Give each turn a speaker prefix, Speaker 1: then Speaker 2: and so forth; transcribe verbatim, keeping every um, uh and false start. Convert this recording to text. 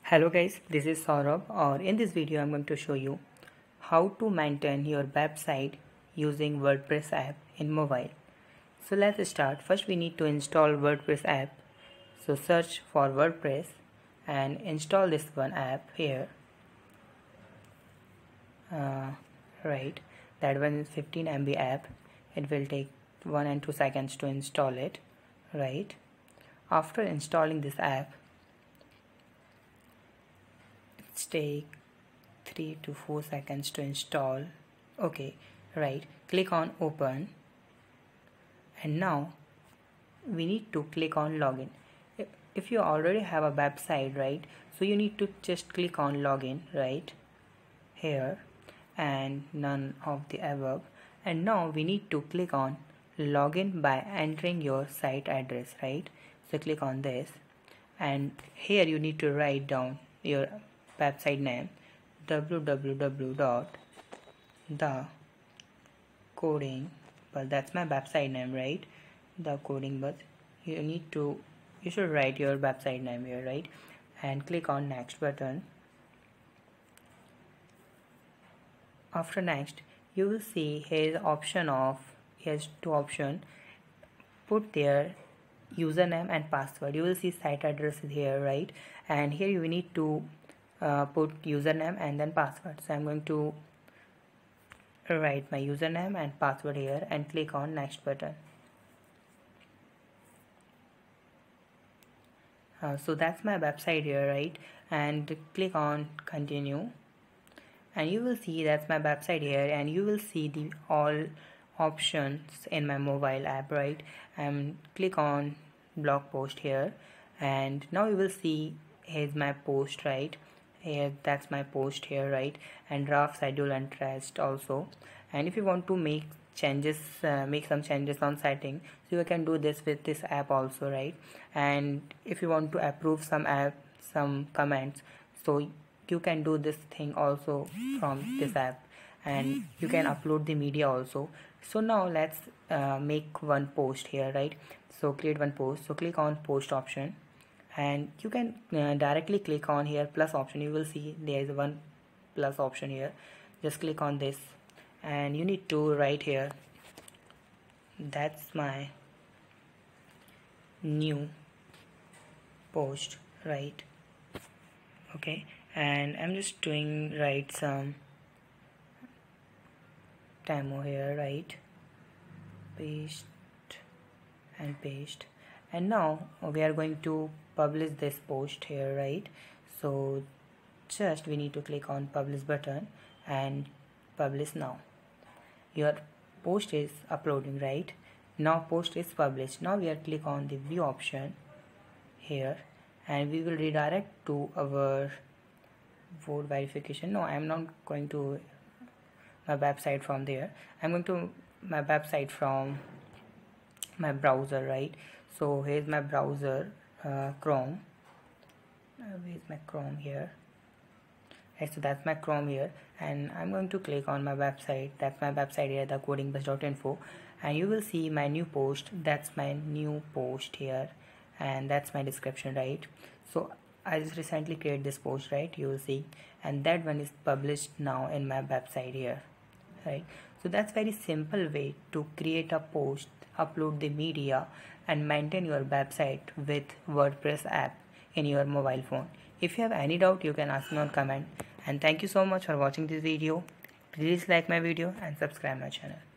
Speaker 1: Hello guys, this is Saurabh, or in this video I'm going to show you how to maintain your website using WordPress app in mobile. So let's start. First we need to install WordPress app. So search for WordPress and install this one app here. Uh, right, that one is fifteen M B app. It will take one and two seconds to install it. Right, after installing this app, take three to four seconds to install. Okay, right, click on open, and now we need to click on login. If you already have a website, right, so you need to just click on login right here and none of the above. And now we need to click on login by entering your site address, right? So click on this, and here you need to write down your website name, w w w dot the coding, but that's my website name, right? The coding, but you need to you should write your website name here, right? And click on next button. After next, you will see here option of here's two option. Put their username and password. You will see site address is here, right? And here you need to uh, put username and then password. So I'm going to write my username and password here and click on next button. Uh, so that's my website here, right? And click on continue, and you will see that's my website here, and you will see the all options in my mobile app, right? And click on blog post here, and now you will see here's my post, right? Here that's my post here, right? And draft, schedule and rest also. And if you want to make changes, uh, make some changes on setting, so you can do this with this app also, right? And if you want to approve some app, some comments, so you can do this thing also from this app, and you can upload the media also. So now let's uh, make one post here, right? So create one post. So click on post option, and you can uh, directly click on here plus option. You will see there is one plus option here. Just click on this, and you need to write here that's my new post, right? Okay, and I'm just doing write some demo here, right? Paste and paste, and now we are going to publish this post here, right? So just we need to click on publish button and publish. Now your post is uploading, right? Now post is published. Now we are click on the view option here, and we will redirect to our vote verification. No, I'm not going to my website from there. I'm going to my website from my browser, right? So here's my browser, uh, Chrome. Uh, where's my Chrome here? Okay, so that's my Chrome here, and I'm going to click on my website. That's my website here, the coding buzz dot info, and you will see my new post. That's my new post here, and that's my description, right? So I just recently created this post, right? You will see, and that one is published now in my website here, right? So that's very simple way to create a post, upload the media, and maintain your website with WordPress app in your mobile phone. If you have any doubt, you can ask me on comment. And thank you so much for watching this video. Please like my video and subscribe my channel.